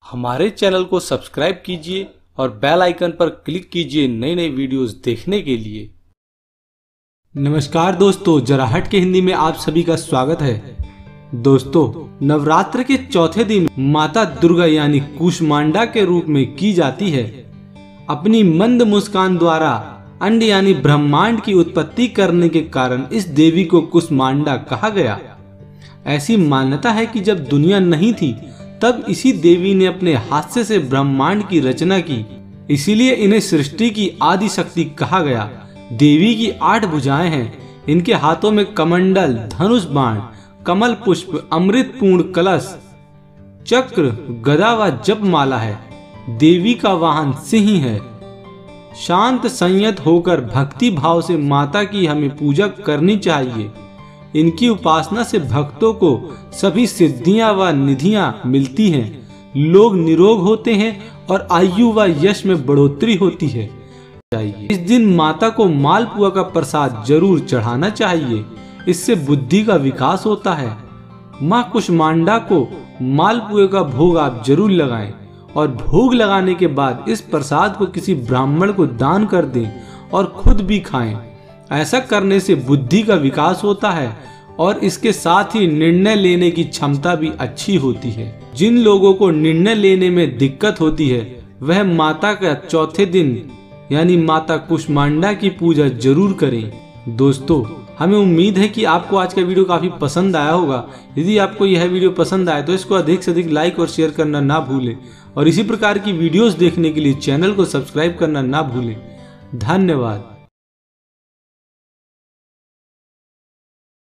हमारे चैनल को सब्सक्राइब कीजिए और बेल आइकन पर क्लिक कीजिए नई नई वीडियोस देखने के लिए। नमस्कार दोस्तों, जरा हट के हिंदी में आप सभी का स्वागत है। दोस्तों, नवरात्र के चौथे दिन माता दुर्गा यानी कूष्मांडा के रूप में की जाती है। अपनी मंद मुस्कान द्वारा अंड यानी ब्रह्मांड की उत्पत्ति करने के कारण इस देवी को कूष्मांडा कहा गया। ऐसी मान्यता है कि जब दुनिया नहीं थी तब इसी देवी ने अपने हाथ से ब्रह्मांड की रचना की, इसीलिए इन्हें सृष्टि की आदि शक्ति कहा गया। देवी की 8 भुजाएं हैं। इनके हाथों में कमंडल, धनुष बाण, कमल पुष्प, अमृत पूर्ण कलश, चक्र, गदा व जपमाला है। देवी का वाहन सिंह है। शांत संयत होकर भक्ति भाव से माता की हमें पूजा करनी चाहिए। इनकी उपासना से भक्तों को सभी सिद्धियां व निधियां मिलती हैं। लोग निरोग होते हैं और आयु व यश में बढ़ोतरी होती है। इस दिन माता को मालपुआ का प्रसाद जरूर चढ़ाना चाहिए, इससे बुद्धि का विकास होता है। मां कूष्मांडा को मालपुए का भोग आप जरूर लगाएं और भोग लगाने के बाद इस प्रसाद को किसी ब्राह्मण को दान कर दें और खुद भी खाएं। ऐसा करने से बुद्धि का विकास होता है और इसके साथ ही निर्णय लेने की क्षमता भी अच्छी होती है। जिन लोगों को निर्णय लेने में दिक्कत होती है वह माता का चौथे दिन यानी माता कूष्मांडा की पूजा जरूर करें। दोस्तों, हमें उम्मीद है कि आपको आज का वीडियो काफी पसंद आया होगा। यदि आपको यह वीडियो पसंद आए तो इसको अधिक से अधिक लाइक और शेयर करना ना भूलें और इसी प्रकार की वीडियोस देखने के लिए चैनल को सब्सक्राइब करना ना भूलें। धन्यवाद।